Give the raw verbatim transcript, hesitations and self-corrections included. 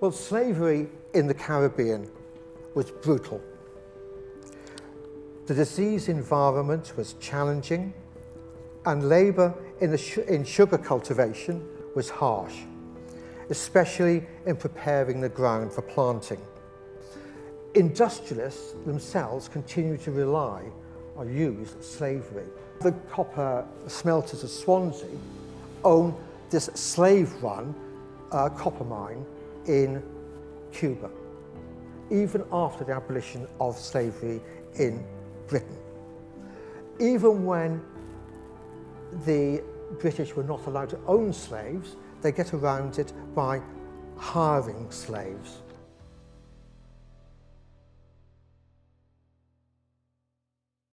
Well, slavery in the Caribbean was brutal. The disease environment was challenging, and labour in, the in sugar cultivation was harsh, especially in preparing the ground for planting. Industrialists themselves continued to rely or use slavery. The copper smelters of Swansea own this slave-run uh, copper mine in Cuba, even after the abolition of slavery in Britain. Even when the British were not allowed to own slaves, they get around it by hiring slaves.